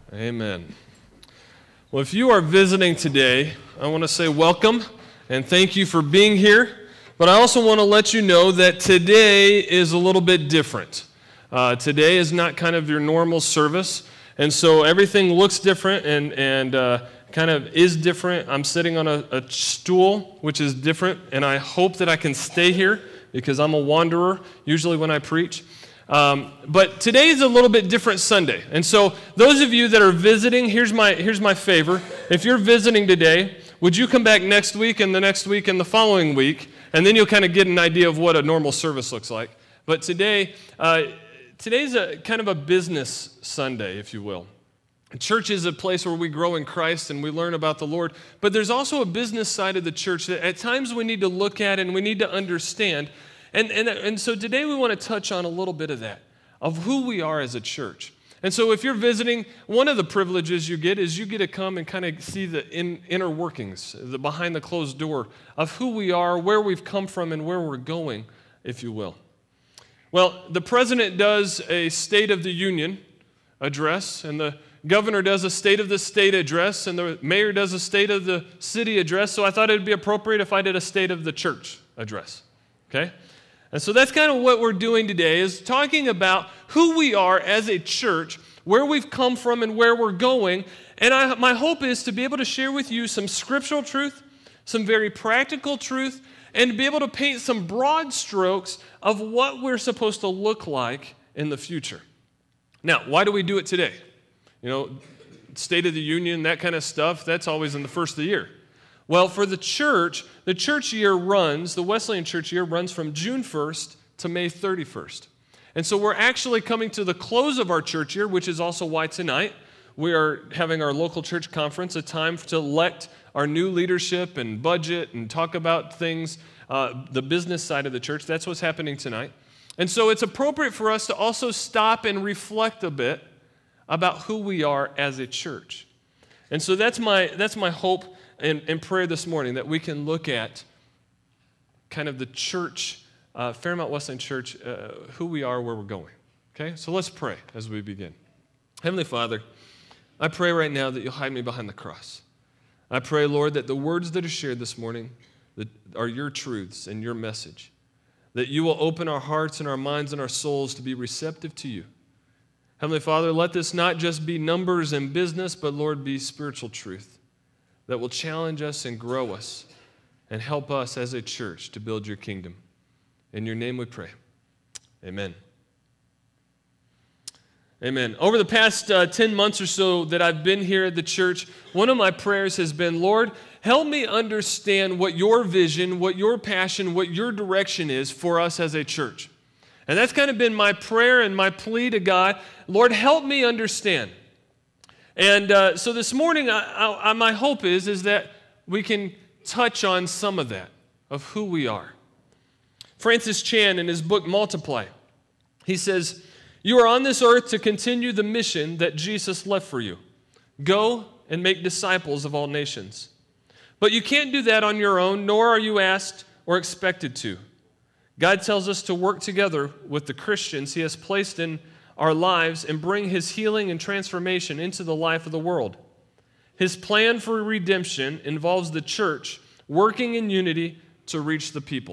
Amen. Well, if you are visiting today, I want to say welcome and thank you for being here. But I also want to let you know that today is a little bit different. Today is not kind of your normal service, and so everything looks different and kind of is different. I'm sitting on a stool, which is different, and I hope that I can stay here because I'm a wanderer usually when I preach. But today is a little bit different Sunday. And so those of you that are visiting, here's my favor. If you're visiting today, would you come back next week and the next week and the following week, and then you'll kind of get an idea of what a normal service looks like. But today's a kind of a business Sunday, if you will. Church is a place where we grow in Christ and we learn about the Lord, but there's also a business side of the church that at times we need to look at and we need to understand. And so today we want to touch on a little bit of that, of who we are as a church. And so if you're visiting, one of the privileges you get is you get to come and kind of see the inner workings, the behind the closed door of who we are, where we've come from, and where we're going, if you will. Well, the president does a State of the Union address, and the governor does a State of the State address, and the mayor does a State of the City address, so I thought it would be appropriate if I did a State of the Church address, okay? And so that's kind of what we're doing today, is talking about who we are as a church, where we've come from and where we're going. And my hope is to be able to share with you some scriptural truth, some very practical truth, and to be able to paint some broad strokes of what we're supposed to look like in the future. Now, why do we do it today? You know, State of the Union, that kind of stuff, that's always in the first of the year. Well, for the church year runs, the Wesleyan church year runs from June 1st to May 31st. And so we're actually coming to the close of our church year, which is also why tonight we are having our local church conference, a time to elect our new leadership and budget and talk about things, the business side of the church. That's what's happening tonight. And so it's appropriate for us to also stop and reflect a bit about who we are as a church. And so that's my hope and prayer this morning, that we can look at kind of the church, Fairmount Wesleyan Church, who we are, where we're going. Okay? So let's pray as we begin. Heavenly Father, I pray right now that you'll hide me behind the cross. I pray, Lord, that the words that are shared this morning that are your truths and your message, that you will open our hearts and our minds and our souls to be receptive to you. Heavenly Father, let this not just be numbers and business, but, Lord, be spiritual truth that will challenge us and grow us and help us as a church to build your kingdom. In your name we pray. Amen. Amen. Over the past 10 months or so that I've been here at the church, one of my prayers has been, Lord, help me understand what your vision, what your passion, what your direction is for us as a church. And that's kind of been my prayer and my plea to God. Lord, help me understand. And so this morning, my hope is that we can touch on some of that, of who we are. Francis Chan, in his book, Multiply, he says, "You are on this earth to continue the mission that Jesus left for you. Go and make disciples of all nations. But you can't do that on your own, nor are you asked or expected to. God tells us to work together with the Christians he has placed in our lives and bring his healing and transformation into the life of the world. His plan for redemption involves the church working in unity to reach the people."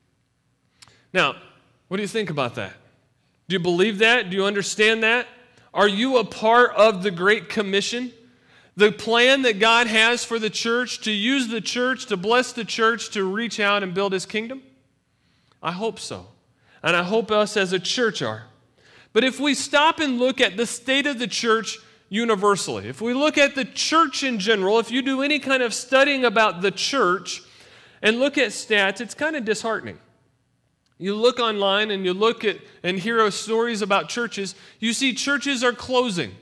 Now, what do you think about that? Do you believe that? Do you understand that? Are you a part of the Great Commission? The plan that God has for the church, to use the church, to bless the church, to reach out and build his kingdom? I hope so. And I hope us as a church are. But if we stop and look at the state of the church universally, if we look at the church in general, if you do any kind of studying about the church and look at stats, it's kind of disheartening. You look online and you look at and hear stories about churches, you see churches are closing.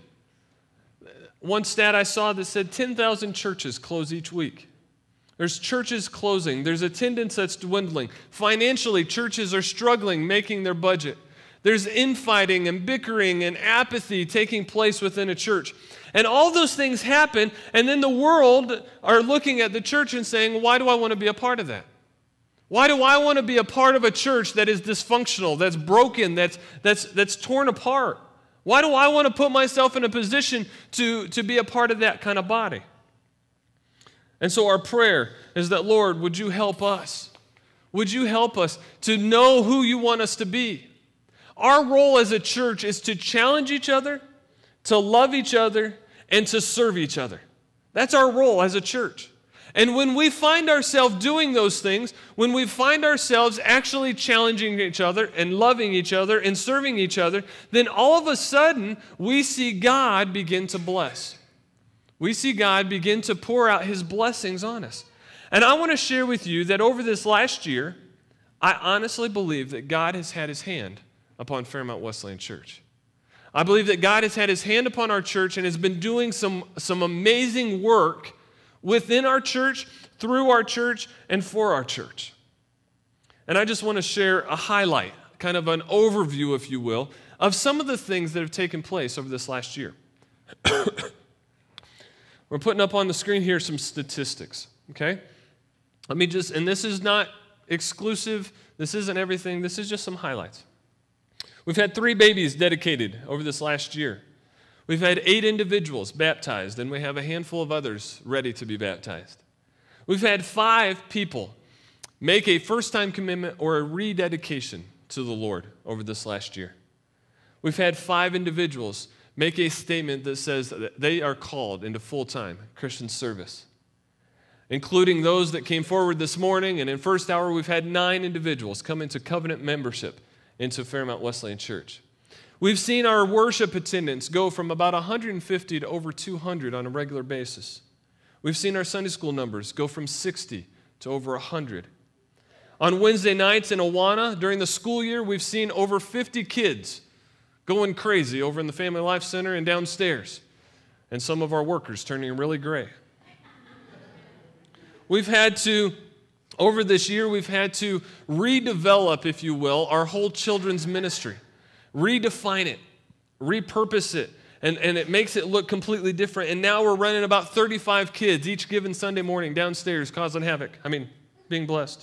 One stat I saw that said 10,000 churches close each week. There's churches closing. There's attendance that's dwindling. Financially, churches are struggling making their budget. There's infighting and bickering and apathy taking place within a church. And all those things happen, and then the world are looking at the church and saying, why do I want to be a part of that? Why do I want to be a part of a church that is dysfunctional, that's broken, that's torn apart? Why do I want to put myself in a position to be a part of that kind of body? And so our prayer is that, Lord, would you help us? Would you help us to know who you want us to be? Our role as a church is to challenge each other, to love each other, and to serve each other. That's our role as a church. And when we find ourselves doing those things, when we find ourselves actually challenging each other and loving each other and serving each other, then all of a sudden we see God begin to bless. We see God begin to pour out his blessings on us. And I want to share with you that over this last year, I honestly believe that God has had his hand upon Fairmount Wesleyan Church. I believe that God has had his hand upon our church and has been doing some amazing work within our church, through our church, and for our church. And I just want to share a highlight, kind of an overview, if you will, of some of the things that have taken place over this last year. We're putting up on the screen here some statistics, okay? Let me just, and this is not exclusive, this isn't everything, this is just some highlights. We've had 3 babies dedicated over this last year. We've had 8 individuals baptized, and we have a handful of others ready to be baptized. We've had 5 people make a first-time commitment or a rededication to the Lord over this last year. We've had 5 individuals make a statement that says that they are called into full-time Christian service, including those that came forward this morning. And in first hour, we've had 9 individuals come into covenant membership into Fairmount Wesleyan Church. We've seen our worship attendance go from about 150 to over 200 on a regular basis. We've seen our Sunday school numbers go from 60 to over 100. On Wednesday nights in Awana, during the school year, we've seen over 50 kids going crazy over in the Family Life Center and downstairs, and some of our workers turning really gray. Over this year, we've had to redevelop, if you will, our whole children's ministry. Redefine it, repurpose it, and it makes it look completely different. And now we're running about 35 kids each given Sunday morning downstairs causing havoc. Being blessed.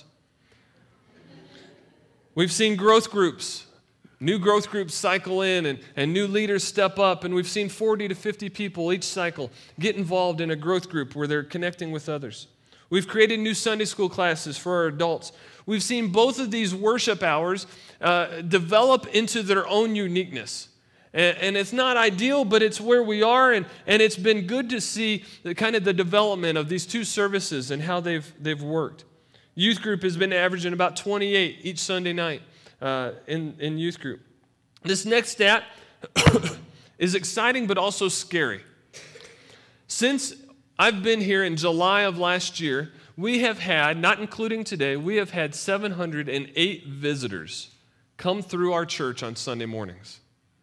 We've seen growth groups, new growth groups cycle in and new leaders step up, and we've seen 40 to 50 people each cycle get involved in a growth group where they're connecting with others. We've created new Sunday school classes for our adults. We've seen both of these worship hours develop into their own uniqueness. And it's not ideal, but it's where we are, and it's been good to see the development of these 2 services and how they've worked. Youth group has been averaging about 28 each Sunday night in youth group. This next stat is exciting but also scary. Since I've been here in July of last year, we have had, not including today, we have had 708 visitors come through our church on Sunday mornings.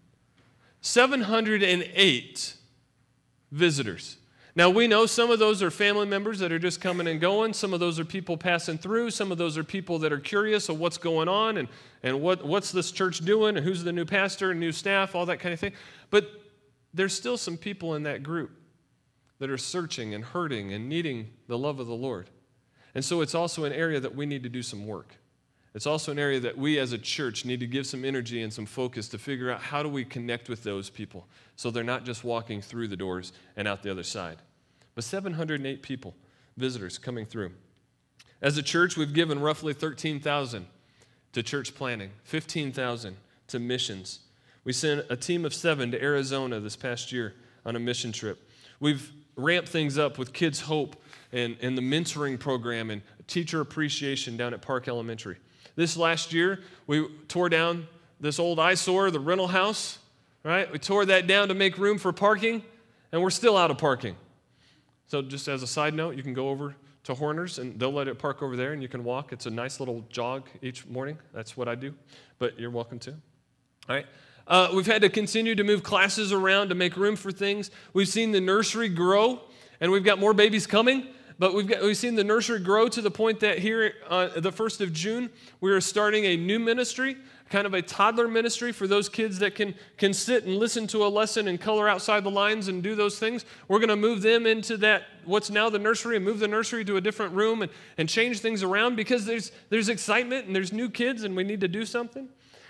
708 visitors. Now, we know some of those are family members that are just coming and going. Some of those are people passing through. Some of those are people that are curious of what's going on and what's this church doing and who's the new pastor and new staff, all that kind of thing. But there's still some people in that group that are searching and hurting and needing the love of the Lord. And so it's also an area that we need to do some work. It's also an area that we as a church need to give some energy and some focus to figure out how do we connect with those people so they're not just walking through the doors and out the other side. But 708 people, visitors coming through. As a church, we've given roughly $13,000 to church planning, $15,000 to missions. We sent a team of 7 to Arizona this past year on a mission trip. We've ramped things up with Kids Hope and the mentoring program and teacher appreciation down at Park Elementary. This last year, we tore down this old eyesore, the rental house, right? We tore that down to make room for parking, and we're still out of parking. So just as a side note, you can go over to Horner's, and they'll let it park over there, and you can walk. It's a nice little jog each morning. That's what I do, but you're welcome to. All right. We've had to continue to move classes around to make room for things. We've seen the nursery grow, and we've got more babies coming. But we've seen the nursery grow to the point that here, the 1st of June, we are starting a new ministry, kind of a toddler ministry for those kids that can sit and listen to a lesson and color outside the lines and do those things. We're going to move them into that, what's now the nursery, and move the nursery to a different room and change things around because there's excitement and there's new kids and we need to do something.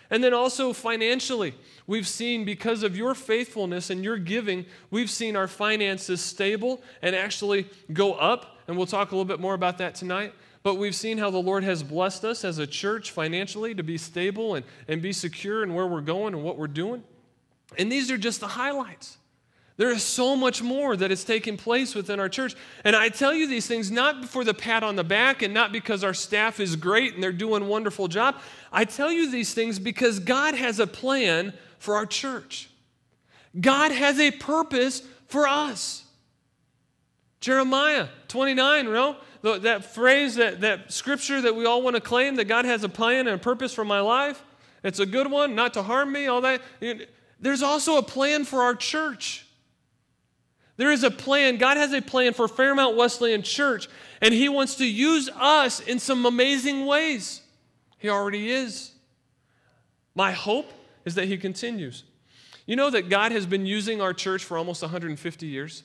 And then also financially, we've seen, because of your faithfulness and your giving, we've seen our finances stable and actually go up. And we'll talk a little bit more about that tonight. But we've seen how the Lord has blessed us as a church financially to be stable and be secure in where we're going and what we're doing. And these are just the highlights. There is so much more that is taking place within our church. And I tell you these things not for the pat on the back and not because our staff is great and they're doing a wonderful job. I tell you these things because God has a plan for our church. God has a purpose for us. Jeremiah 29, you know, that phrase, that scripture that we all want to claim, that God has a plan and a purpose for my life. It's a good one, not to harm me, all that. There's also a plan for our church. There is a plan. God has a plan for Fairmount Wesleyan Church, and He wants to use us in some amazing ways. He already is. My hope is that He continues. You know that God has been using our church for almost 150 years?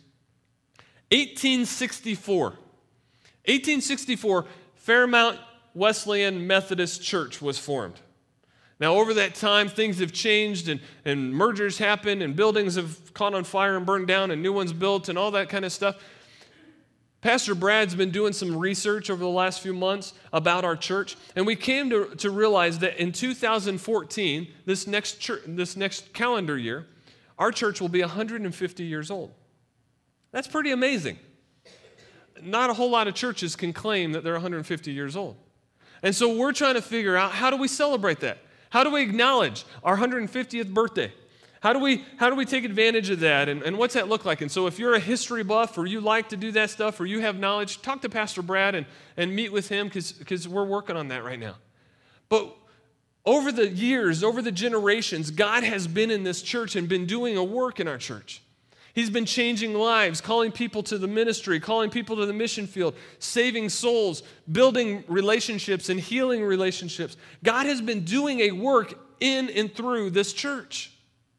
1864, Fairmount Wesleyan Methodist Church was formed. Now, over that time, things have changed, and mergers happened, and buildings have caught on fire and burned down, and new ones built, and all that kind of stuff. Pastor Brad's been doing some research over the last few months about our church, and we came to realize that in 2014, this next calendar year, our church will be 150 years old. That's pretty amazing. Not a whole lot of churches can claim that they're 150 years old. And so we're trying to figure out, how do we celebrate that? How do we acknowledge our 150th birthday? How do we take advantage of that, and what's that look like? And so if you're a history buff, or you like to do that stuff, or you have knowledge, talk to Pastor Brad and meet with him, because we're working on that right now. But over the years, over the generations, God has been in this church and been doing a work in our church. He's been changing lives, calling people to the ministry, calling people to the mission field, saving souls, building relationships and healing relationships. God has been doing a work in and through this church.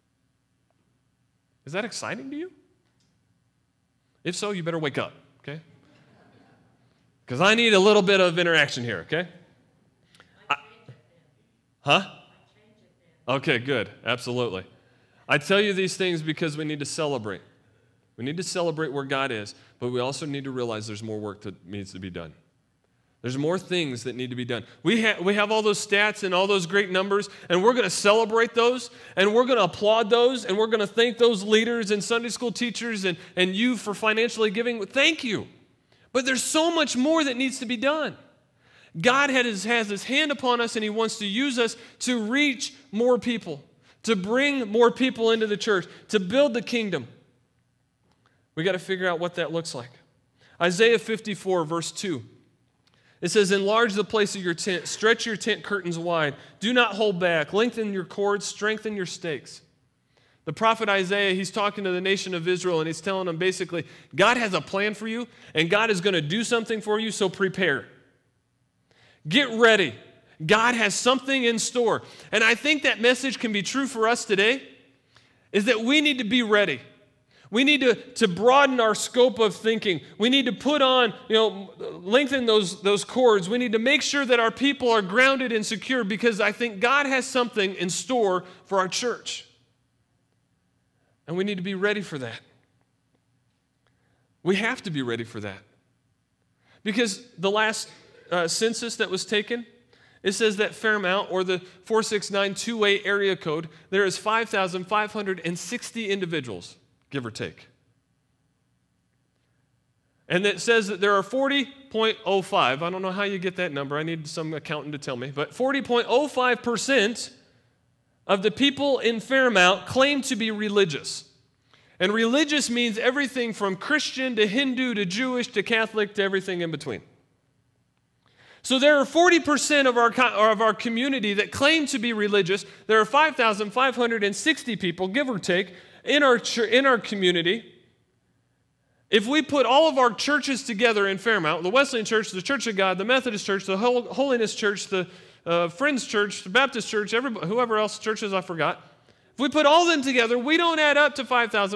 Is that exciting to you? If so, you better wake up, okay? Because I need a little bit of interaction here, okay? Okay, good. Absolutely. I tell you these things because we need to celebrate. We need to celebrate where God is, but we also need to realize there's more work that needs to be done. There's more things that need to be done. We have all those stats and all those great numbers, and we're going to celebrate those, and we're going to applaud those, and we're going to thank those leaders and Sunday school teachers and you for financially giving. Thank you. But there's so much more that needs to be done. God has His hand upon us, and He wants to use us to reach more people, to bring more people into the church, to build the kingdom. We got to figure out what that looks like. Isaiah 54, verse 2. It says, enlarge the place of your tent, stretch your tent curtains wide, do not hold back, lengthen your cords, strengthen your stakes. The prophet Isaiah, he's talking to the nation of Israel, and he's telling them basically, God has a plan for you, and God is going to do something for you, so prepare. Get ready. God has something in store. And I think that message can be true for us today, is that we need to be ready. We need to broaden our scope of thinking. We need to put on, lengthen those cords. We need to make sure that our people are grounded and secure, because I think God has something in store for our church. And we need to be ready for that. We have to be ready for that. Because the last census that was taken, it says that Fairmount, or the 46928 area code, there is 5,560 individuals, give or take. And it says that there are 40.05. I don't know how you get that number. I need some accountant to tell me. But 40.05% of the people in Fairmount claim to be religious. And religious means everything from Christian to Hindu to Jewish to Catholic to everything in between. So there are 40% of our community that claim to be religious. There are 5,560 people, give or take, in our community. If we put all of our churches together in Fairmount, the Wesleyan Church, the Church of God, the Methodist Church, the Holiness Church, the Friends Church, the Baptist Church, whoever else churches I forgot, if we put all of them together, we don't add up to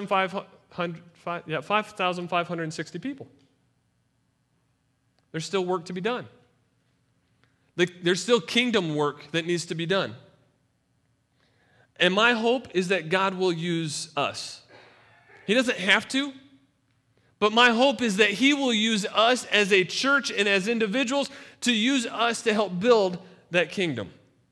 5,560 people. There's still work to be done. There's still kingdom work that needs to be done. And my hope is that God will use us. He doesn't have to, but my hope is that He will use us as a church and as individuals to use us to help build that kingdom.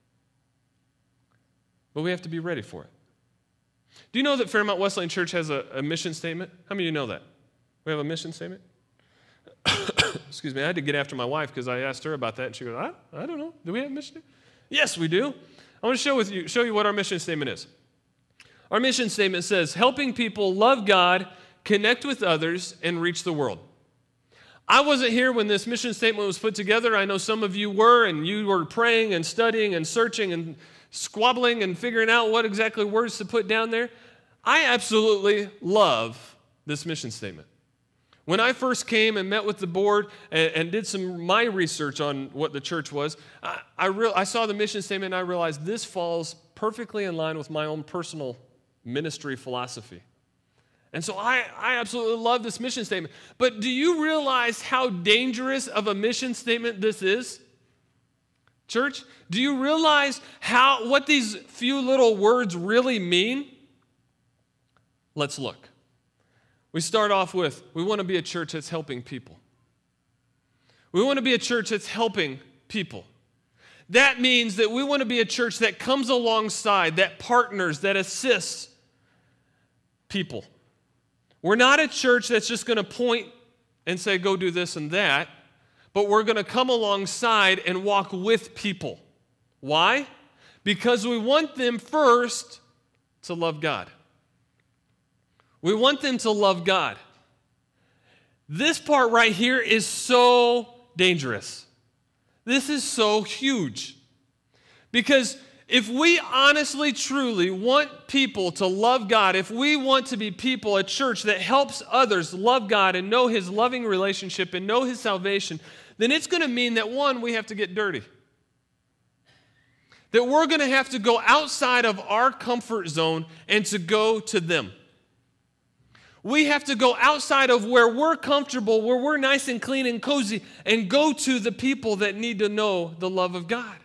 But we have to be ready for it. Do you know that Fairmount Wesleyan Church has a mission statement? How many of you know that? We have a mission statement? Excuse me, I had to get after my wife because I asked her about that, and she goes, I don't know. Do we have a mission statement? Yes, we do. I want to show you what our mission statement is. Our mission statement says, helping people love God, connect with others, and reach the world. I wasn't here when this mission statement was put together. I know some of you were, and you were praying and studying and searching and squabbling and figuring out what exactly words to put down there. I absolutely love this mission statement. When I first came and met with the board and did my research on what the church was, I saw the mission statement and I realized this falls perfectly in line with my own personal ministry philosophy. And so I absolutely love this mission statement. But do you realize how dangerous of a mission statement this is? Church, do you realize what these few little words really mean? Let's look. We start off with, we want to be a church that's helping people. We want to be a church that's helping people. That means that we want to be a church that comes alongside, that partners, that assists people. We're not a church that's just going to point and say, go do this and that, but we're going to come alongside and walk with people. Why? Because we want them first to love God. We want them to love God. This part right here is so dangerous. This is so huge. Because if we honestly, truly want people to love God, if we want to be people, a church that helps others love God and know His loving relationship and know His salvation, then it's going to mean that, one, we have to get dirty. That we're going to have to go outside of our comfort zone and to go to them. We have to go outside of where we're comfortable, where we're nice and clean and cozy, and go to the people that need to know the love of God.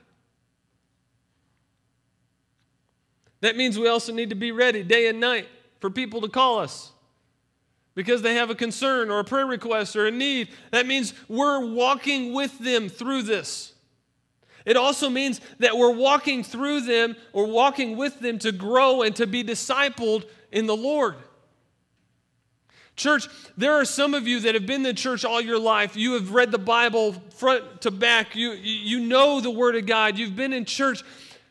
That means we also need to be ready day and night for people to call us because they have a concern or a prayer request or a need. That means we're walking with them through this. It also means that we're walking through them or walking with them to grow and to be discipled in the Lord. Church, there are some of you that have been in church all your life. You have read the Bible front to back. You know the Word of God. You've been in church.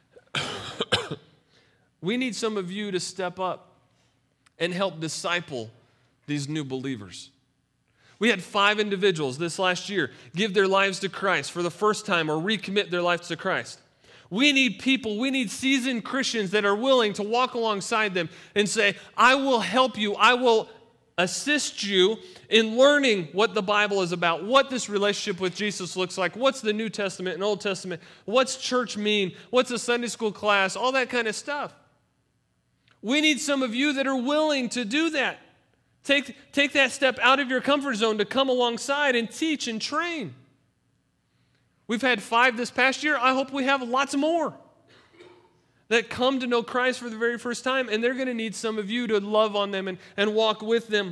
We need some of you to step up and help disciple these new believers. We had 5 individuals this last year give their lives to Christ for the first time or recommit their lives to Christ. We need people, we need seasoned Christians that are willing to walk alongside them and say, I will help you, I will assist you in learning what the Bible is about, what this relationship with Jesus looks like, what's the New Testament and Old Testament, what's church mean, what's a Sunday school class, all that kind of stuff. We need some of you that are willing to do that. Take that step out of your comfort zone to come alongside and teach and train. We've had 5 this past year. I hope we have lots more that come to know Christ for the very first time, and they're going to need some of you to love on them and walk with them,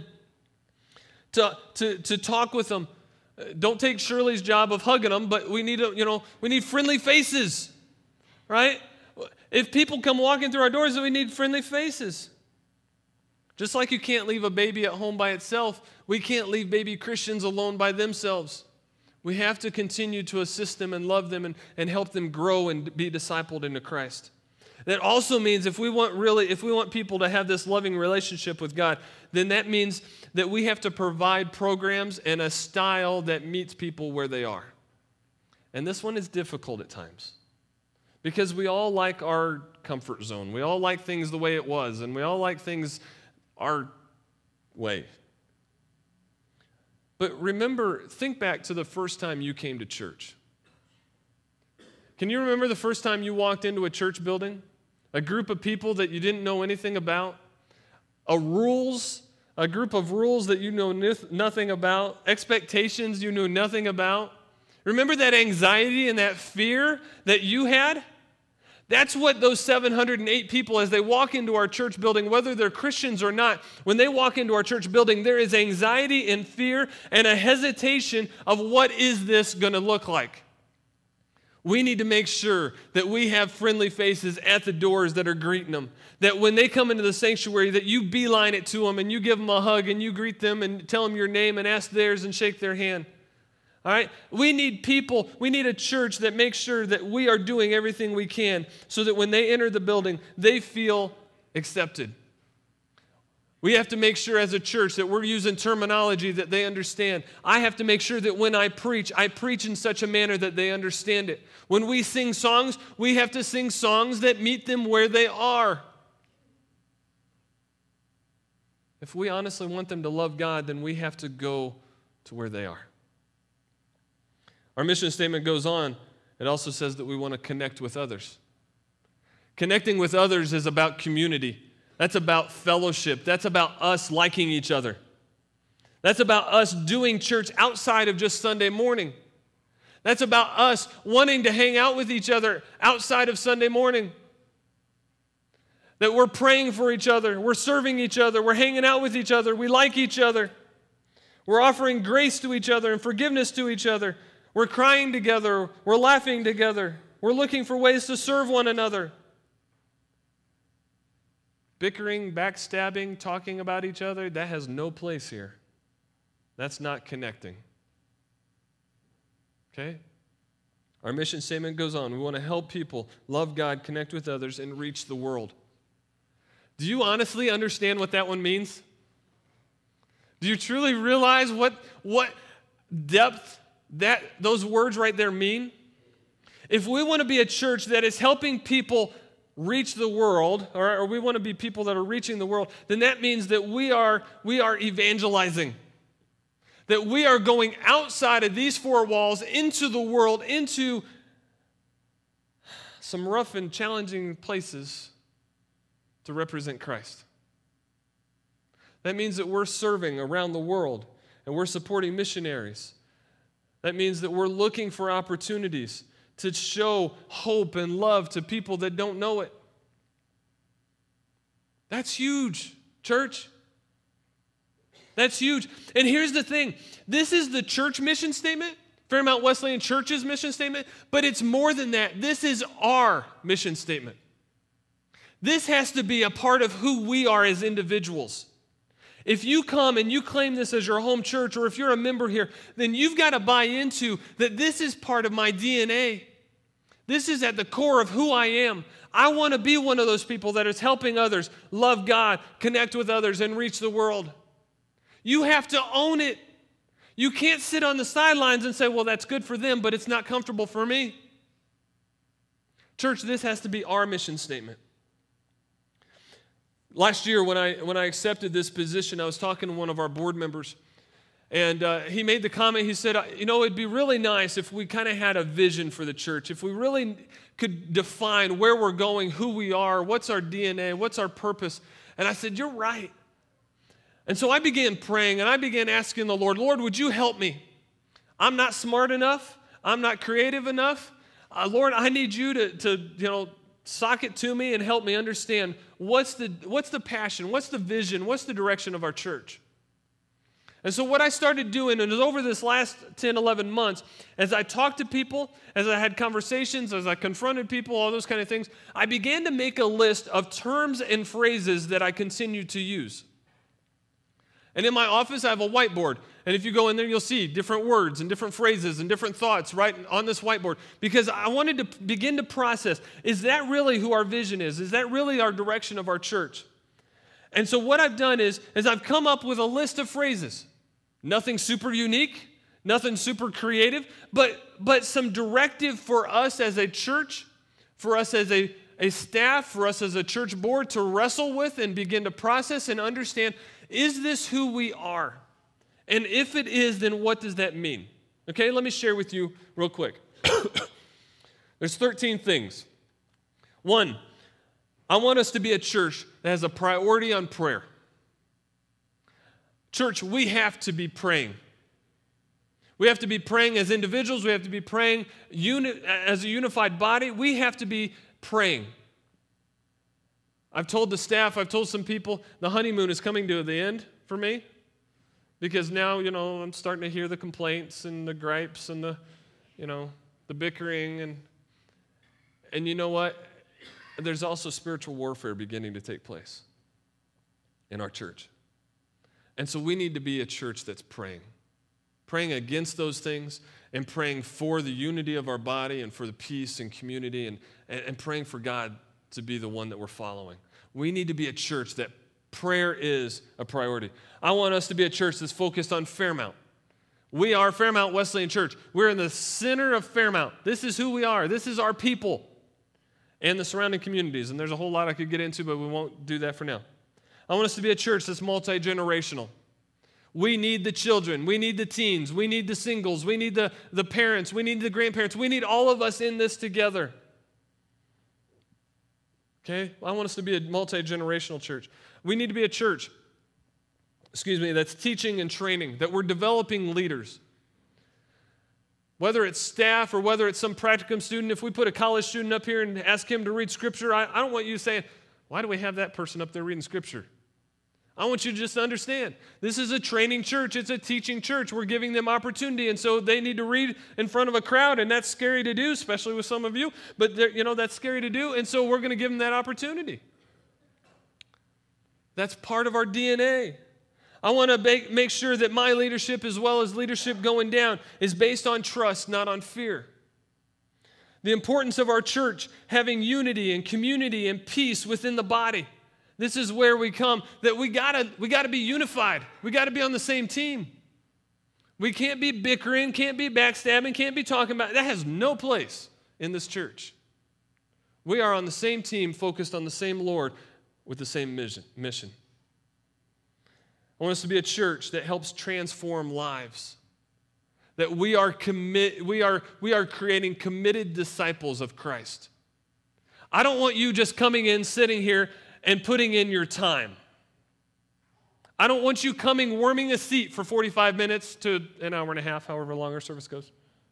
to talk with them. Don't take Shirley's job of hugging them, but we need friendly faces, right? If people come walking through our doors, then we need friendly faces. Just like you can't leave a baby at home by itself, we can't leave baby Christians alone by themselves. We have to continue to assist them and love them and help them grow and be discipled into Christ. That also means if we want people to have this loving relationship with God, then that means that we have to provide programs and a style that meets people where they are. And this one is difficult at times because we all like our comfort zone. We all like things the way it was, and we all like things our way. But remember, think back to the first time you came to church. Can you remember the first time you walked into a church building? A group of people that you didn't know anything about? A group of rules that you know nothing about? Expectations you knew nothing about? Remember that anxiety and that fear that you had? That's what those 708 people, as they walk into our church building, whether they're Christians or not, when they walk into our church building, there is anxiety and fear and a hesitation of what is this going to look like. We need to make sure that we have friendly faces at the doors that are greeting them. That when they come into the sanctuary, that you beeline it to them and you give them a hug and you greet them and tell them your name and ask theirs and shake their hand. All right? We need people, we need a church that makes sure that we are doing everything we can so that when they enter the building, they feel accepted. We have to make sure as a church that we're using terminology that they understand. I have to make sure that when I preach in such a manner that they understand it. When we sing songs, we have to sing songs that meet them where they are. If we honestly want them to love God, then we have to go to where they are. Our mission statement goes on. It also says that we want to connect with others. Connecting with others is about community. That's about fellowship. That's about us liking each other. That's about us doing church outside of just Sunday morning. That's about us wanting to hang out with each other outside of Sunday morning. That we're praying for each other. We're serving each other. We're hanging out with each other. We like each other. We're offering grace to each other and forgiveness to each other. We're crying together. We're laughing together. We're looking for ways to serve one another. Bickering, backstabbing, talking about each other, that has no place here. That's not connecting. Okay? Our mission statement goes on. We want to help people love God, connect with others, and reach the world. Do you honestly understand what that one means? Do you truly realize what depth those words right there mean? If we want to be a church that is helping people reach the world, or we want to be people that are reaching the world, then that means that we are evangelizing. That we are going outside of these four walls into the world, into some rough and challenging places to represent Christ. That means that we're serving around the world and we're supporting missionaries. That means that we're looking for opportunities to show hope and love to people that don't know it. That's huge, church. That's huge. And here's the thing. This is the church mission statement, Fairmount Wesleyan Church's mission statement, but it's more than that. This is our mission statement. This has to be a part of who we are as individuals. If you come and you claim this as your home church, or if you're a member here, then you've got to buy into that this is part of my DNA. This is at the core of who I am. I want to be one of those people that is helping others love God, connect with others, and reach the world. You have to own it. You can't sit on the sidelines and say, well, that's good for them, but it's not comfortable for me. Church, this has to be our mission statement. Last year, when I accepted this position, I was talking to one of our board members, and he made the comment, he said, it'd be really nice if we kind of had a vision for the church, if we really could define where we're going, who we are, what's our DNA, what's our purpose. And I said, you're right. And so I began praying, and I began asking the Lord, would you help me? I'm not smart enough. I'm not creative enough. Lord, I need you to sock it to me and help me understand what's the passion, what's the vision, what's the direction of our church. And so what I started doing, and it was over this last 10, 11 months, as I talked to people, as I had conversations, as I confronted people, all those kind of things, I began to make a list of terms and phrases that I continue to use. And in my office, I have a whiteboard. And if you go in there, you'll see different words and different phrases and different thoughts right on this whiteboard. Because I wanted to begin to process, is that really who our vision is? Is that really our direction of our church? And so what I've done is I've come up with a list of phrases. Nothing super unique, nothing super creative, but some directive for us as a church, for us as a staff, for us as a church board to wrestle with and begin to process and understand, is this who we are? And if it is, then what does that mean? Okay, let me share with you real quick. There's 13 things. 1, I want us to be a church that has a priority on prayer. Church, we have to be praying. We have to be praying as individuals. We have to be praying as a unified body. We have to be praying. I've told the staff, I've told some people, the honeymoon is coming to the end for me because now, I'm starting to hear the complaints and the gripes and the bickering. And you know what? There's also spiritual warfare beginning to take place in our church. And so we need to be a church that's praying against those things and praying for the unity of our body and for the peace and community and praying for God to be the one that we're following. We need to be a church that prayer is a priority. I want us to be a church that's focused on Fairmount. We are Fairmount Wesleyan Church. We're in the center of Fairmount. This is who we are. This is our people and the surrounding communities. And there's a whole lot I could get into, but we won't do that for now. I want us to be a church that's multi-generational. We need the children. We need the teens. We need the singles. We need the parents. We need the grandparents. We need all of us in this together. Okay? I want us to be a multi-generational church. We need to be a church, that's teaching and training, that we're developing leaders. Whether it's staff or whether it's some practicum student, if we put a college student up here and ask him to read Scripture, I don't want you saying, why do we have that person up there reading Scripture? I want you to just understand, this is a training church. It's a teaching church. We're giving them opportunity, and so they need to read in front of a crowd, and that's scary to do, especially with some of you, but that's scary to do, and so we're going to give them that opportunity. That's part of our DNA. I want to make sure that my leadership, as well as leadership going down, is based on trust, not on fear. The importance of our church having unity and community and peace within the body. This is where we come, that we gotta be unified. We got to be on the same team. We can't be bickering, can't be backstabbing, can't be talking about, that has no place in this church. We are on the same team, focused on the same Lord, with the same mission. I want us to be a church that helps transform lives. That we are creating committed disciples of Christ. I don't want you just coming in, sitting here, and putting in your time. I don't want you coming, warming a seat for 45 minutes to an hour and a half, however long our service goes.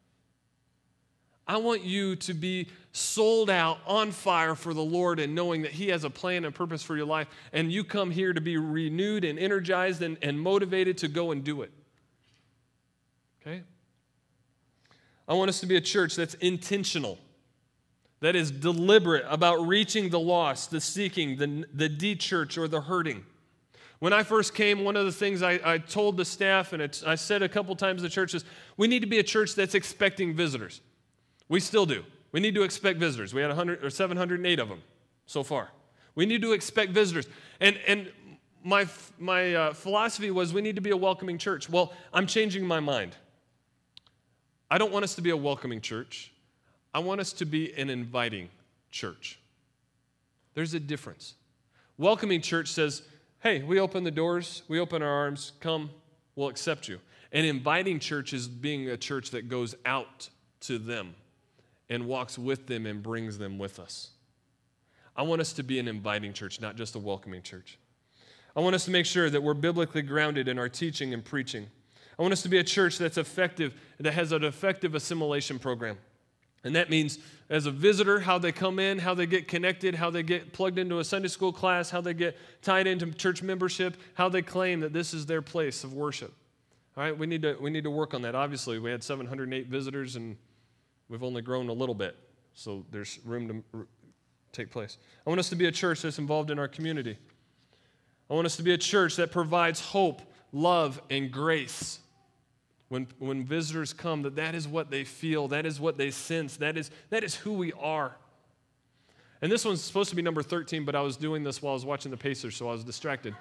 I want you to be sold out, on fire for the Lord, and knowing that He has a plan and purpose for your life, and you come here to be renewed and energized and motivated to go and do it. Okay? I want us to be a church that's intentional, that is deliberate about reaching the lost, the seeking, the de-church, or the hurting. When I first came, one of the things I told the staff, and I said a couple times to the church, is we need to be a church that's expecting visitors. We still do. We need to expect visitors. We had 708 of them so far. We need to expect visitors. And my philosophy was we need to be a welcoming church. Well, I'm changing my mind. I don't want us to be a welcoming church. I want us to be an inviting church. There's a difference. Welcoming church says, hey, we open the doors, we open our arms, come, we'll accept you. An inviting church is being a church that goes out to them and walks with them and brings them with us. I want us to be an inviting church, not just a welcoming church. I want us to make sure that we're biblically grounded in our teaching and preaching. I want us to be a church that's effective, that has an effective assimilation program. And that means as a visitor, how they come in, how they get connected, how they get plugged into a Sunday school class, how they get tied into church membership, how they claim that this is their place of worship. All right, we need to work on that. Obviously, we had 708 visitors, and we've only grown a little bit, so there's room to take place. I want us to be a church that's involved in our community. I want us to be a church that provides hope, love, and grace. When visitors come, that is what they feel, that is what they sense, that is who we are. And this one's supposed to be number 13, but I was doing this while I was watching the Pacers, so I was distracted.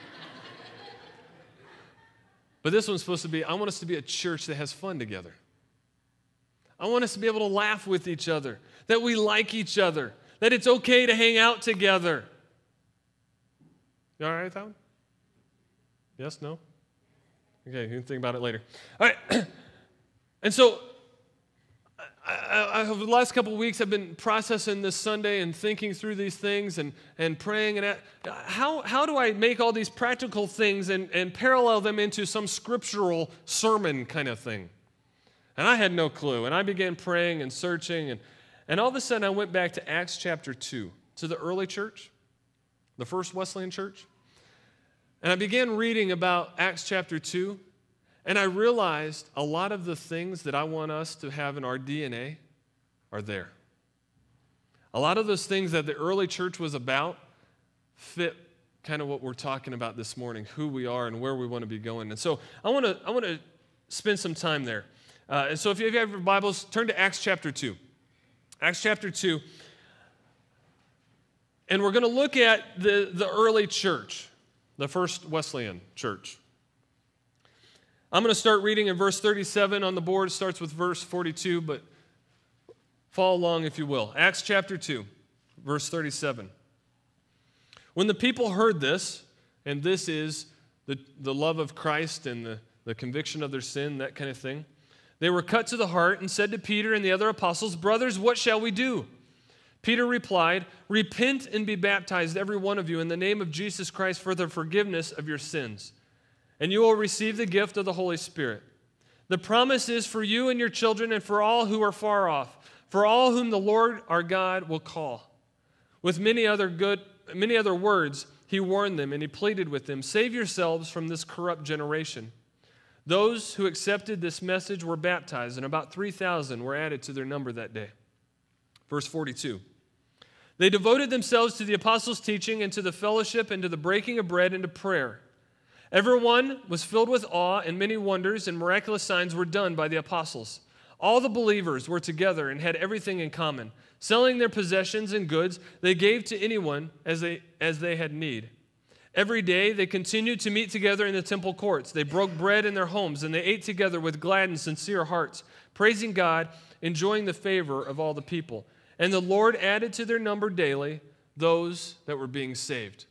But this one's supposed to be, I want us to be a church that has fun together. I want us to be able to laugh with each other, that we like each other, that it's okay to hang out together. You all right with that one? Yes, no? Okay, you can think about it later. All right. And so, over the last couple of weeks, I've been processing this Sunday and thinking through these things and praying. And how do I make all these practical things and parallel them into some scriptural sermon kind of thing? And I had no clue. And I began praying and searching. And all of a sudden, I went back to Acts chapter 2, to the early church, the first Wesleyan church. And I began reading about Acts chapter 2, and I realized a lot of the things that I want us to have in our DNA are there. A lot of those things that the early church was about fit kind of what we're talking about this morning, who we are and where we want to be going. And so I want to spend some time there. And so if you have your Bibles, turn to Acts chapter 2. Acts chapter 2. And we're going to look at the early church, the first Wesleyan church. I'm going to start reading in verse 37 on the board. It starts with verse 42, but follow along if you will. Acts chapter 2, verse 37. When the people heard this, and this is the love of Christ and the conviction of their sin, that kind of thing, they were cut to the heart and said to Peter and the other apostles, "Brothers, what shall we do?" Peter replied, "Repent and be baptized, every one of you, in the name of Jesus Christ for the forgiveness of your sins, and you will receive the gift of the Holy Spirit. The promise is for you and your children and for all who are far off, for all whom the Lord our God will call." With many other words, he warned them and he pleaded with them, "Save yourselves from this corrupt generation." Those who accepted this message were baptized, and about 3,000 were added to their number that day. Verse 42. They devoted themselves to the apostles' teaching and to the fellowship and to the breaking of bread and to prayer. Everyone was filled with awe, and many wonders and miraculous signs were done by the apostles. All the believers were together and had everything in common. Selling their possessions and goods, they gave to anyone as they had need. Every day they continued to meet together in the temple courts. They broke bread in their homes, and they ate together with glad and sincere hearts, praising God, enjoying the favor of all the people. And the Lord added to their number daily those that were being saved.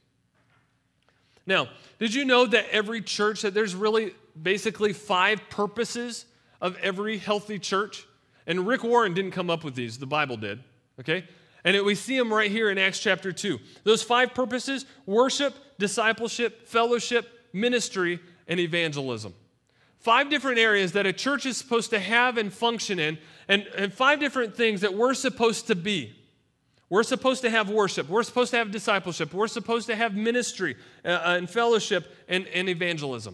Now, did you know that every church, that there's really basically 5 purposes of every healthy church? And Rick Warren didn't come up with these, the Bible did, okay? And we see them right here in Acts chapter 2. Those 5 purposes: worship, discipleship, fellowship, ministry, and evangelism. 5 different areas that a church is supposed to have and function in, and 5 different things that we're supposed to be. We're supposed to have worship. We're supposed to have discipleship. We're supposed to have ministry and fellowship and evangelism.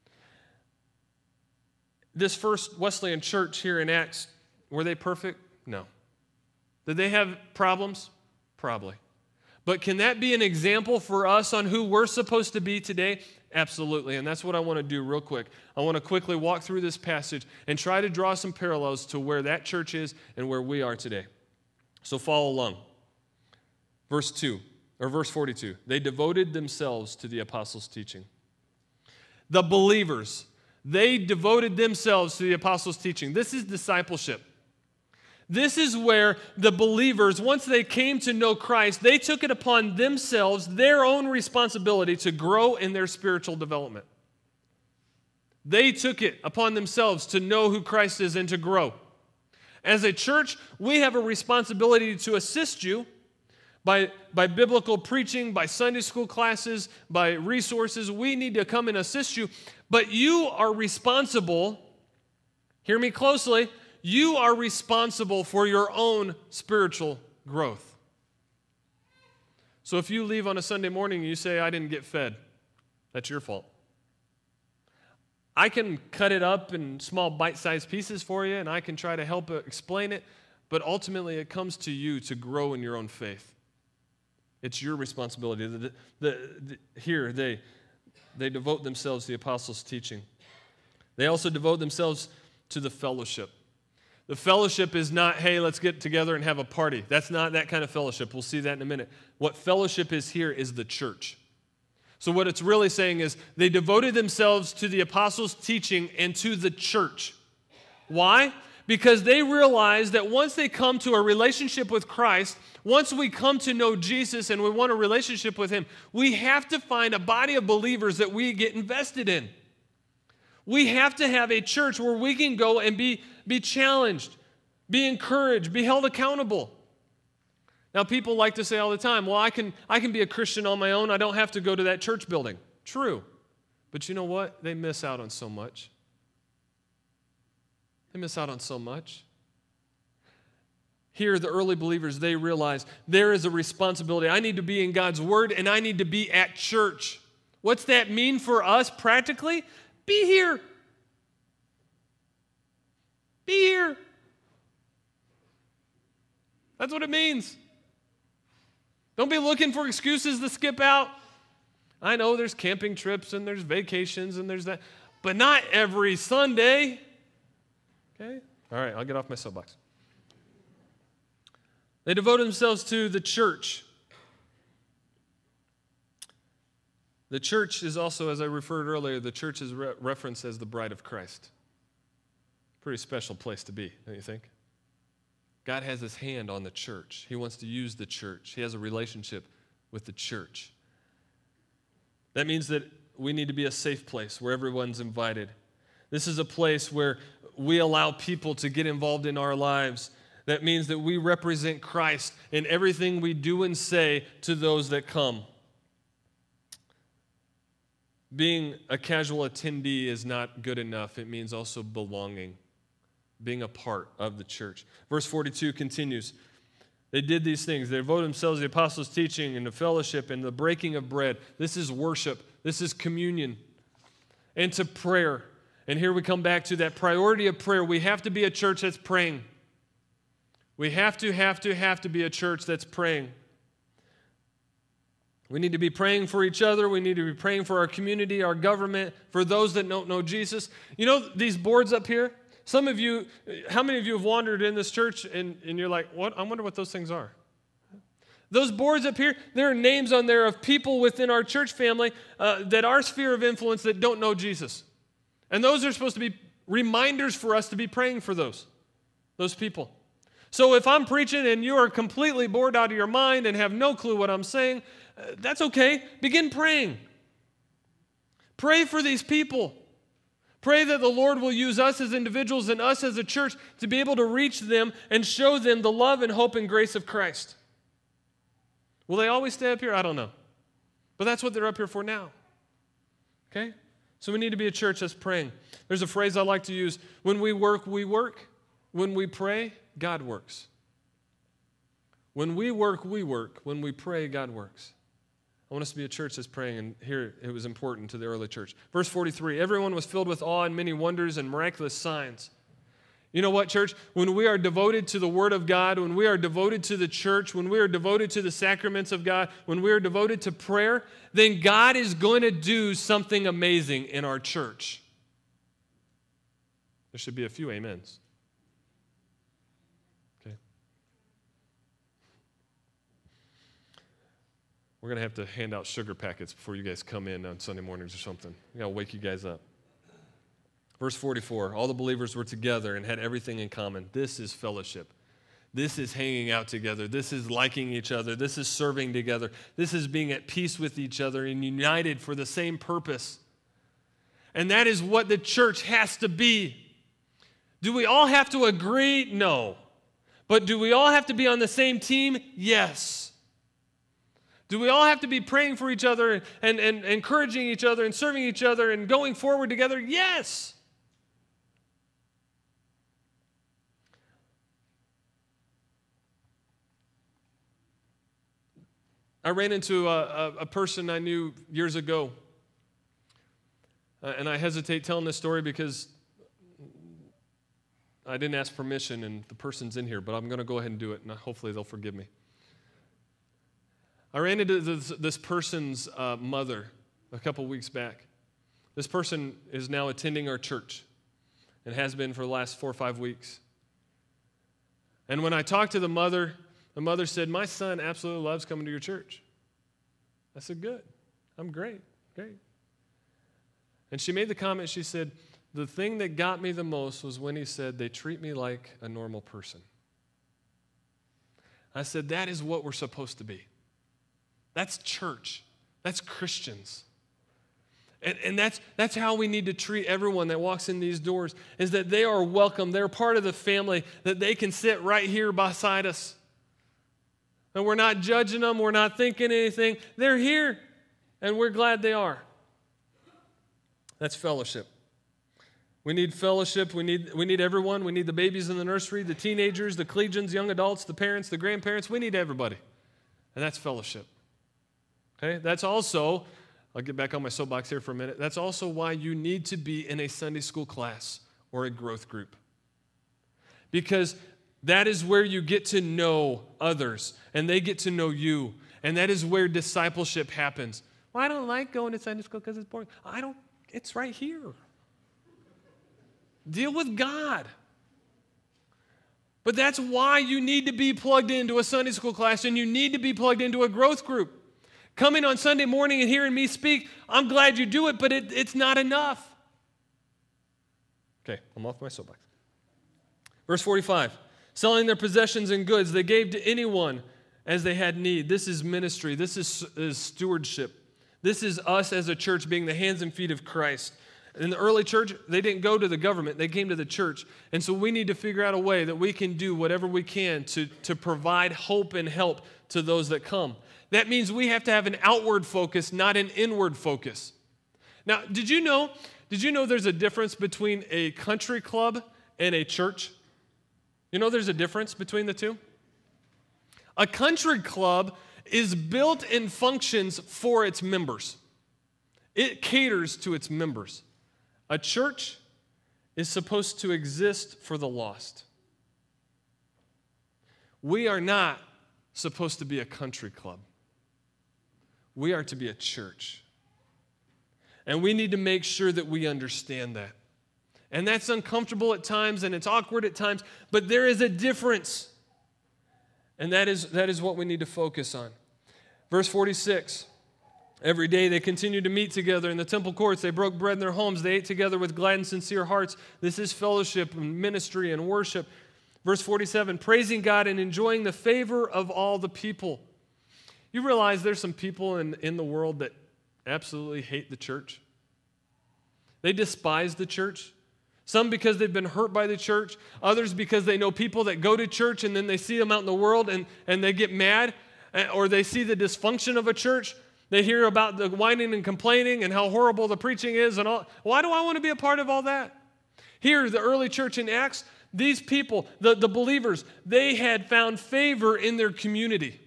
This first Wesleyan church here in Acts, were they perfect? No. Did they have problems? Probably. But can that be an example for us on who we're supposed to be today? Absolutely, and that's what I want to do real quick. I want to quickly walk through this passage and try to draw some parallels to where that church is and where we are today. So follow along. Verse 42. They devoted themselves to the apostles' teaching. The believers, they devoted themselves to the apostles' teaching. This is discipleship. This is where the believers, once they came to know Christ, they took it upon themselves, their own responsibility to grow in their spiritual development. They took it upon themselves to know who Christ is and to grow. As a church, we have a responsibility to assist you by biblical preaching, by Sunday school classes, by resources. We need to come and assist you, but you are responsible, hear me closely, you are responsible for your own spiritual growth. So if you leave on a Sunday morning and you say, "I didn't get fed," that's your fault. I can cut it up in small bite-sized pieces for you, and I can try to help explain it, but ultimately it comes to you to grow in your own faith. It's your responsibility. Here, they devote themselves to the apostles' teaching. They also devote themselves to the fellowship. The fellowship is not, hey, let's get together and have a party. That's not that kind of fellowship. We'll see that in a minute. What fellowship is here is the church. So what it's really saying is they devoted themselves to the apostles' teaching and to the church. Why? Because they realized that once they come to a relationship with Christ, once we come to know Jesus and we want a relationship with Him, we have to find a body of believers that we get invested in. We have to have a church where we can go and be challenged, be encouraged, be held accountable. Now, people like to say all the time, well, I can be a Christian on my own. I don't have to go to that church building. True. But you know what? They miss out on so much. They miss out on so much. Here, the early believers, they realize there is a responsibility. I need to be in God's Word, and I need to be at church. What's that mean for us practically? Be here. Be here. That's what it means. Don't be looking for excuses to skip out. I know there's camping trips and there's vacations and there's that, but not every Sunday. Okay? All right, I'll get off my soapbox. They devote themselves to the church. The church is also, as I referred earlier, the church is referenced as the bride of Christ. Pretty special place to be, don't you think? God has his hand on the church. He wants to use the church. He has a relationship with the church. That means that we need to be a safe place where everyone's invited. This is a place where we allow people to get involved in our lives. That means that we represent Christ in everything we do and say to those that come. Being a casual attendee is not good enough. It means also belonging, being a part of the church. Verse 42 continues. They did these things. They devoted themselves to the apostles' teaching and the fellowship and the breaking of bread. This is worship. This is communion. And to prayer. And here we come back to that priority of prayer. We have to be a church that's praying. We have to be a church that's praying. We need to be praying for each other. We need to be praying for our community, our government, for those that don't know Jesus. You know these boards up here? Some of you, how many of you have wandered in this church and you're like, what? I wonder what those things are. Those boards up here, there are names on there of people within our church family that our sphere of influence that don't know Jesus. And those are supposed to be reminders for us to be praying for those people. So if I'm preaching and you are completely bored out of your mind and have no clue what I'm saying, that's okay. Begin praying. Pray for these people. Pray that the Lord will use us as individuals and us as a church to be able to reach them and show them the love and hope and grace of Christ. Will they always stay up here? I don't know. But that's what they're up here for now. Okay? So we need to be a church that's praying. There's a phrase I like to use. When we work, we work. When we pray, God works. When we work, we work. When we pray, God works. I want us to be a church that's praying, and here it was important to the early church. Verse 43, everyone was filled with awe and many wonders and miraculous signs. You know what, church? When we are devoted to the Word of God, when we are devoted to the church, when we are devoted to the sacraments of God, when we are devoted to prayer, then God is going to do something amazing in our church. There should be a few amens. Okay. We're going to have to hand out sugar packets before you guys come in on Sunday mornings or something. We got to wake you guys up. Verse 44, all the believers were together and had everything in common. This is fellowship. This is hanging out together. This is liking each other. This is serving together. This is being at peace with each other and united for the same purpose. And that is what the church has to be. Do we all have to agree? No. But do we all have to be on the same team? Yes. Do we all have to be praying for each other and encouraging each other and serving each other and going forward together? Yes. I ran into a person I knew years ago, and I hesitate telling this story because I didn't ask permission, and the person's in here, but I'm going to go ahead and do it, and hopefully they'll forgive me. I ran into this person's mother a couple weeks back. This person is now attending our church and has been for the last 4 or 5 weeks. And when I talked to the mother said, my son absolutely loves coming to your church. I said, good. I'm great. And she made the comment, she said, the thing that got me the most was when he said, they treat me like a normal person. I said, that is what we're supposed to be. That's church. That's Christians. And that's how we need to treat everyone that walks in these doors, is that they are welcome. They're part of the family, that they can sit right here beside us. And we're not judging them. We're not thinking anything. They're here, and we're glad they are. That's fellowship. We need fellowship. We need everyone. We need the babies in the nursery, the teenagers, the collegians, young adults, the parents, the grandparents. We need everybody. And that's fellowship. Okay? That's also, I'll get back on my soapbox here for a minute. That's also why you need to be in a Sunday school class or a growth group. Because that is where you get to know others, and they get to know you. And that is where discipleship happens. Well, I don't like going to Sunday school because it's boring. It's right here. Deal with God. But that's why you need to be plugged into a Sunday school class, and you need to be plugged into a growth group. Coming on Sunday morning and hearing me speak, I'm glad you do it, but it's not enough. Okay, I'm off my soapbox. Verse 45, selling their possessions and goods, they gave to anyone as they had need. This is ministry. This is stewardship. This is us as a church being the hands and feet of Christ. In the early church, they didn't go to the government. They came to the church. And so we need to figure out a way that we can do whatever we can to provide hope and help to those that come. That means we have to have an outward focus, not an inward focus. Now, did you know there's a difference between a country club and a church? You know there's a difference between the two? A country club is built and functions for its members. It caters to its members. A church is supposed to exist for the lost. We are not supposed to be a country club. We are to be a church. And we need to make sure that we understand that. And that's uncomfortable at times, and it's awkward at times, but there is a difference. And that is what we need to focus on. Verse 46, every day they continued to meet together in the temple courts. They broke bread in their homes. They ate together with glad and sincere hearts. This is fellowship and ministry and worship. Verse 47, praising God and enjoying the favor of all the people. You realize there's some people in the world that absolutely hate the church. They despise the church. Some because they've been hurt by the church. Others because they know people that go to church and then they see them out in the world and they get mad. Or they see the dysfunction of a church. They hear about the whining and complaining and how horrible the preaching is and all. Why do I want to be a part of all that? Here, the early church in Acts, these people, the believers, they had found favor in their community.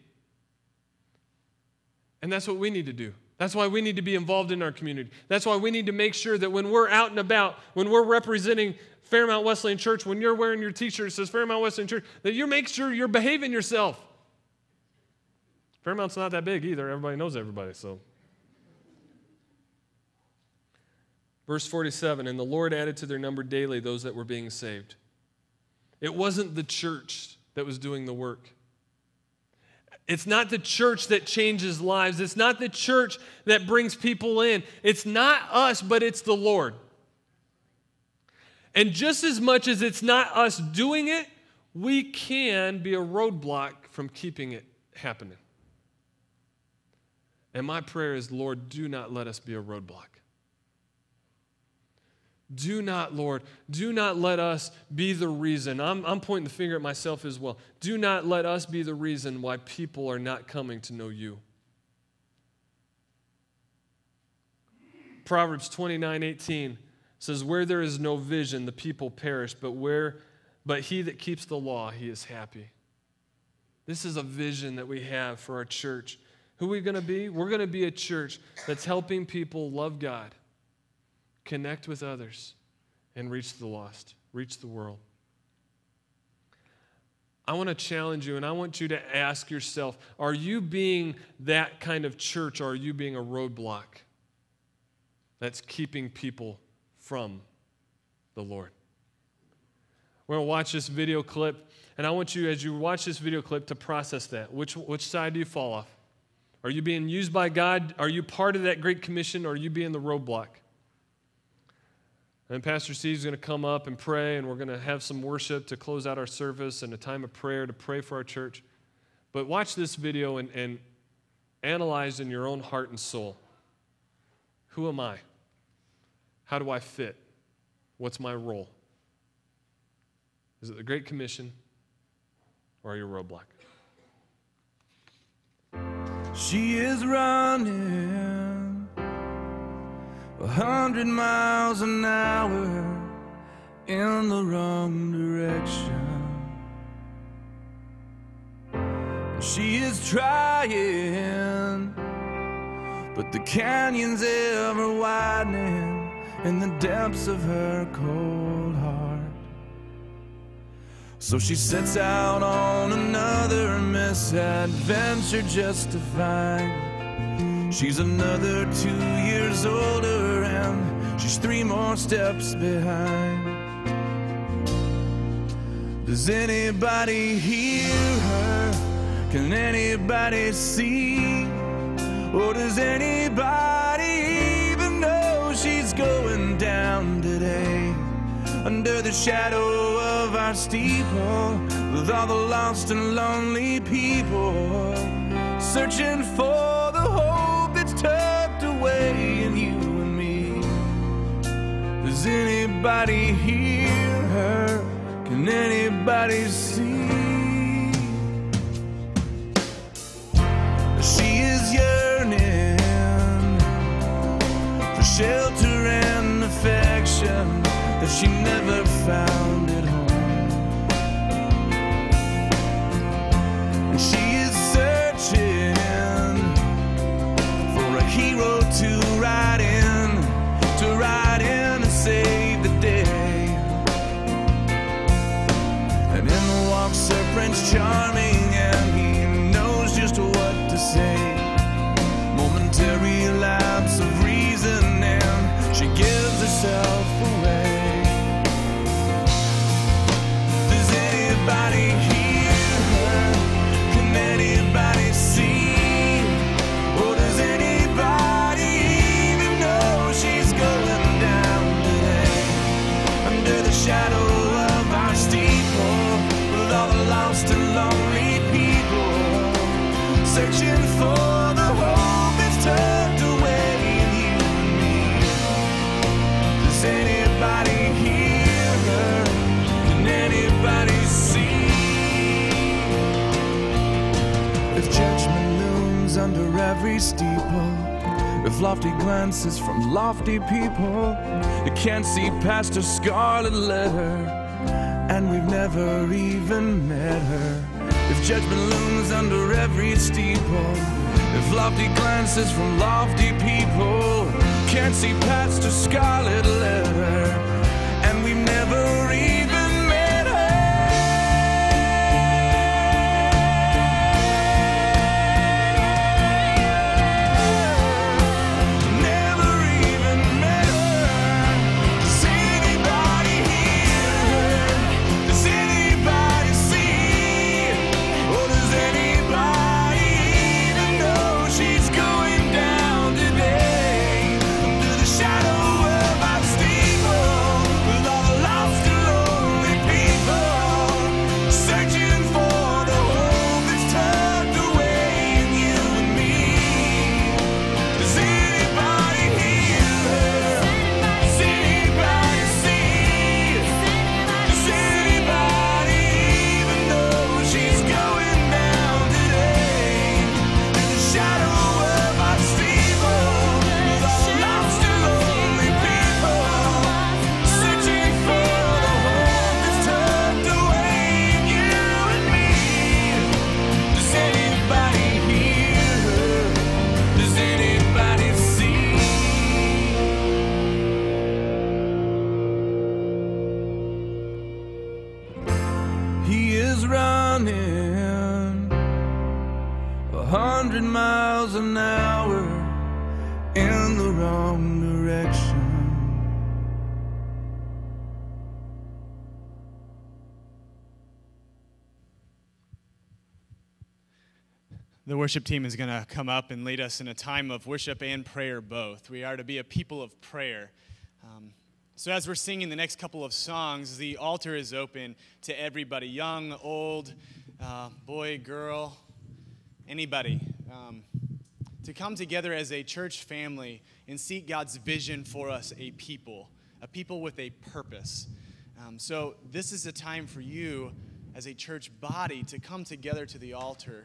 And that's what we need to do. That's why we need to be involved in our community. That's why we need to make sure that when we're out and about, when we're representing Fairmount Wesleyan Church, when you're wearing your t-shirt that says Fairmount Wesleyan Church, that you make sure you're behaving yourself. Fairmount's not that big either. Everybody knows everybody, so. Verse 47, and the Lord added to their number daily those that were being saved. It wasn't the church that was doing the work. It's not the church that changes lives. It's not the church that brings people in. It's not us, but it's the Lord. And just as much as it's not us doing it, we can be a roadblock from keeping it happening. And my prayer is, Lord, do not let us be a roadblock. Do not, Lord, do not let us be the reason. I'm pointing the finger at myself as well. Do not let us be the reason why people are not coming to know you. Proverbs 29:18 says, where there is no vision, the people perish, but he that keeps the law, he is happy. This is a vision that we have for our church. Who are we going to be? We're going to be a church that's helping people love God, connect with others, and reach the lost, reach the world. I want to challenge you, and I want you to ask yourself, are you being that kind of church, or are you being a roadblock that's keeping people from the Lord? We're going to watch this video clip, and I want you, as you watch this video clip, to process that. Which side do you fall off? Are you being used by God? Are you part of that Great Commission, or are you being the roadblock? And Pastor Steve's going to come up and pray, and we're going to have some worship to close out our service and a time of prayer to pray for our church. But watch this video and analyze in your own heart and soul. Who am I? How do I fit? What's my role? Is it the Great Commission, or are you a roadblock? She is running 100 miles an hour in the wrong direction. She is trying, but the canyon's ever widening in the depths of her cold heart. So she sets out on another misadventure just to find she's another 2 years older and she's 3 more steps behind. Does anybody hear her? Can anybody see? Or does anybody even know she's going down today? Under the shadow of our steeple, with all the lost and lonely people, searching for the hope that's tucked away in you and me. Does anybody hear her? Can anybody see? She is yearning for shelter and affection that she never found at home. And she is searching for a hero to ride in and save the day. And in walks her Prince Charming, and he knows just what to say. Momentary lapse of reason, and she gives herself away. Does anybody hear her? Can anybody see? Or does anybody even know she's going down today? Under the shadow of our steeple, with all the lost and lonely people, searching for the hope that's tucked away in you and me. Does anybody hear her? Can anybody see? If judgment looms under every steeple, if lofty glances from lofty people, you can't see past her scarlet letter, and we've never even met her. If judgment looms under every steeple, if lofty glances from lofty people can't see past a scarlet letter, and we've never even met her. Never even met her. Does anybody hear her? Does anybody see? Or does anybody even know she's going down today? Under the shadow of our steeple, with all the lost and lonely people, searching for the hope that's tucked away in you and me. Does anybody hear her? Does anybody see? Does anybody even know she's going down today? In the shadow of our steeple, with all the lost and lonely people, searching for the hope that's tucked away in you and me. Does anybody hear her? Does anybody see? He is running 100 miles an hour in the wrong direction. The worship team is going to come up and lead us in a time of worship and prayer both. We are to be a people of prayer. So as we're singing the next couple of songs, the altar is open to everybody, young, old, boy, girl, anybody, to come together as a church family and seek God's vision for us, a people with a purpose. So this is a time for you as a church body to come together to the altar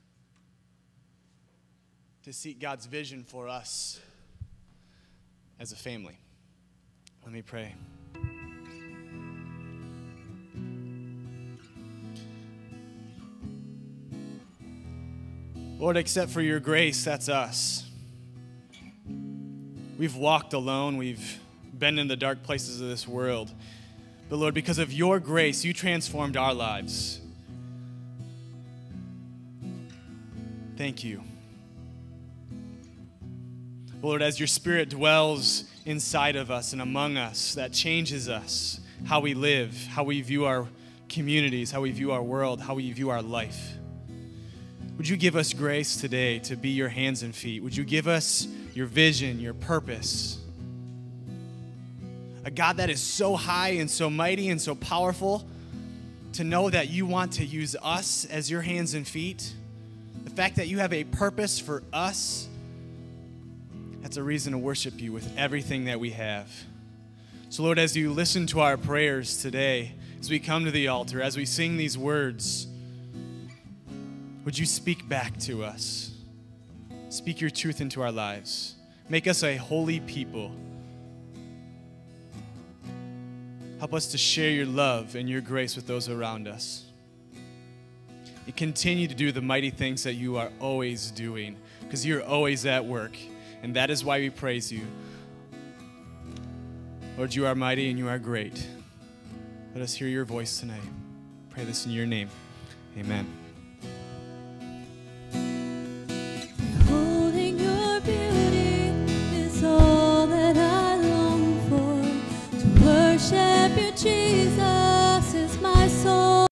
to seek God's vision for us as a family. Let me pray. Lord, except for your grace, that's us. We've walked alone. We've been in the dark places of this world. But Lord, because of your grace, you transformed our lives. Thank you. Lord, as your Spirit dwells inside of us and among us, that changes us, how we live, how we view our communities, how we view our world, how we view our life. Would you give us grace today to be your hands and feet? Would you give us your vision, your purpose? A God that is so high and so mighty and so powerful, to know that you want to use us as your hands and feet. The fact that you have a purpose for us, that's a reason to worship you with everything that we have. So Lord, as you listen to our prayers today, as we come to the altar, as we sing these words, would you speak back to us? Speak your truth into our lives. Make us a holy people. Help us to share your love and your grace with those around us. And continue to do the mighty things that you are always doing, because you're always at work, and that is why we praise you. Lord, you are mighty and you are great. Let us hear your voice tonight. Pray this in your name. Amen.